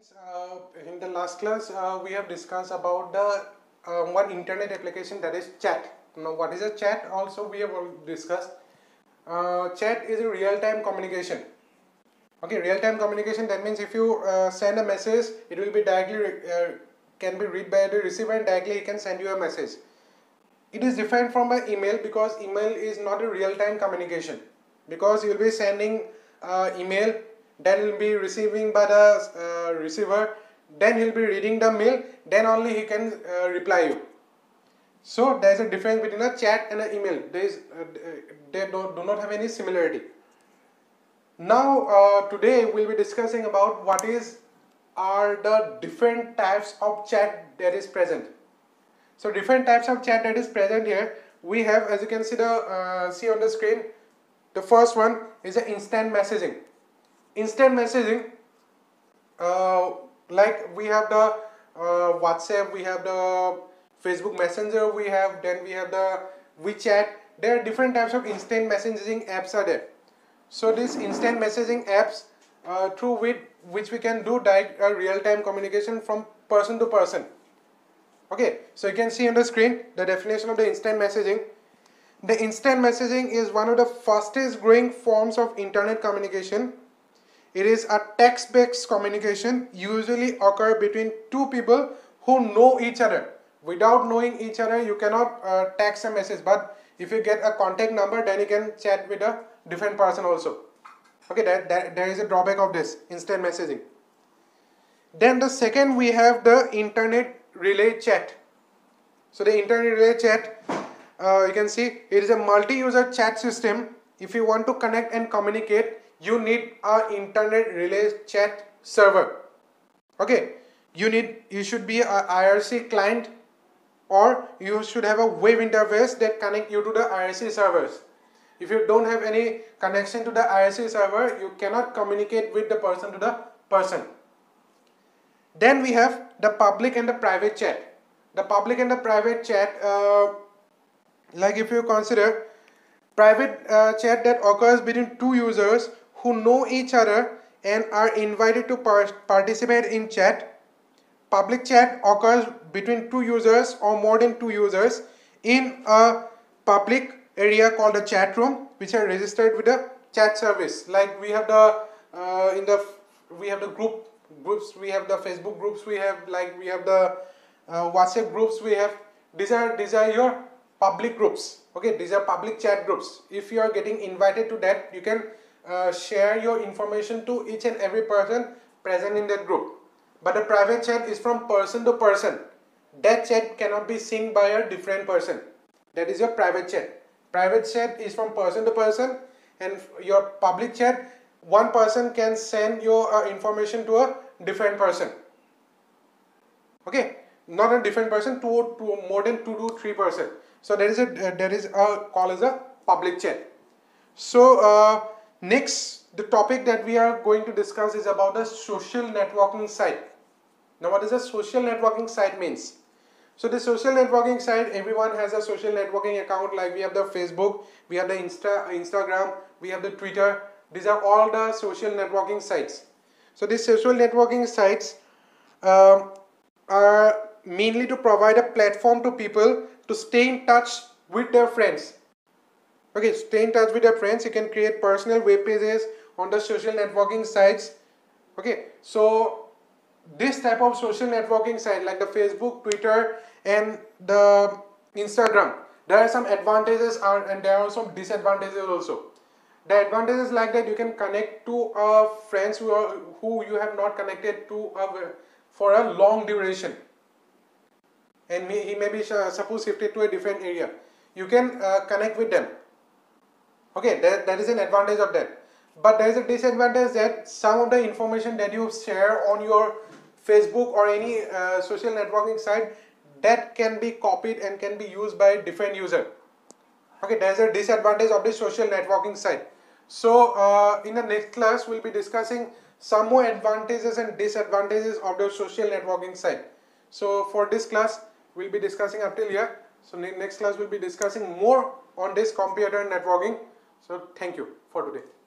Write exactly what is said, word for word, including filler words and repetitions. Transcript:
Uh, in the last class, uh, we have discussed about the uh, one internet application, that is chat. Now, what is a chat? Also, we have discussed. Uh, chat is a real-time communication. Okay, real-time communication. That means if you uh, send a message, it will be directly uh, can be read by the receiver, and directly he can send you a message. It is different from an email because email is not a real-time communication, because you will be sending uh, email, then he will be receiving by the uh, receiver, then he will be reading the mail, then only he can uh, reply you. So there is a difference between a chat and an email. There is, uh, they do, do not have any similarity. Now uh, today we will be discussing about what is are the different types of chat that is present. So different types of chat that is present here. We have, as you can see the uh, see on the screen, the first one is the instant messaging. Instant messaging, uh, like we have the uh, WhatsApp, we have the Facebook Messenger, we have then we have the WeChat. There are different types of instant messaging apps are there. So these instant messaging apps, uh, through which which we can do direct uh, real-time communication from person to person. Okay, so you can see on the screen the definition of the instant messaging. The instant messaging is one of the fastest growing forms of internet communication. It is a text-based communication, usually occur between two people who know each other. Without knowing each other, you cannot uh, text a message, but if you get a contact number, then you can chat with a different person also. Okay, that, that, there is a drawback of this instant messaging. Then the second, we have the internet relay chat. So the internet relay chat, uh, you can see it is a multi-user chat system. If you want to connect and communicate, you need a internet relay chat server. Okay, you need you should be a I R C client, or you should have a web interface that connect you to the I R C servers. If you don't have any connection to the I R C server, you cannot communicate with the person to the person. Then we have the public and the private chat. The public and the private chat, uh, like if you consider private uh, chat that occurs between two users who know each other and are invited to par participate in chat. Public chat occurs between two users or more than two users in a public area called a chat room, which are registered with a chat service. Like we have the uh, in the we have the group groups, we have the Facebook groups, we have like we have the uh, WhatsApp groups, we have these are these are your public groups. Okay, these are public chat groups. If you are getting invited to that, you can uh, share your information to each and every person present in that group. But the private chat is from person to person. That chat cannot be seen by a different person. That is your private chat. Private chat is from person to person, and your public chat, one person can send your uh, information to a different person. Okay, not a different person, to, to more than two to three person. So there is a uh, there is a call as a public chat. So uh, next, the topic that we are going to discuss is about the social networking site. Now, what is a social networking site means? So the social networking site, everyone has a social networking account. Like we have the Facebook, we have the Insta, Instagram, we have the Twitter. These are all the social networking sites. So these social networking sites um, are mainly to provide a platform to people to stay in touch with their friends. Okay, stay in touch with your friends. You can create personal web pages on the social networking sites. Okay, so this type of social networking site like the Facebook, Twitter, and the Instagram, there are some advantages are, and there are some disadvantages also. The advantages like that you can connect to uh, friends who are who you have not connected to uh, for a long duration, and he may be uh, suppose shifted to a different area. You can uh, connect with them. Okay, that, that is an advantage of that. But there is a disadvantage that some of the information that you share on your Facebook or any uh, social networking site, that can be copied and can be used by a different user. Okay, there is a disadvantage of the social networking site. So uh, in the next class, we will be discussing some more advantages and disadvantages of the social networking site. So for this class, we will be discussing up till here. So next class, we will be discussing more on this computer networking. So thank you for today.